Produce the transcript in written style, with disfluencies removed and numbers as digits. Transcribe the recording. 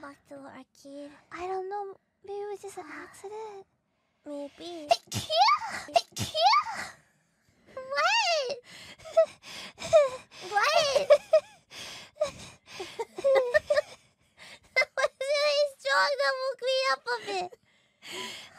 walk to the arcade? I don't know. Maybe it was just an accident. Maybe. What? What? That was really strong. That woke me up a bit.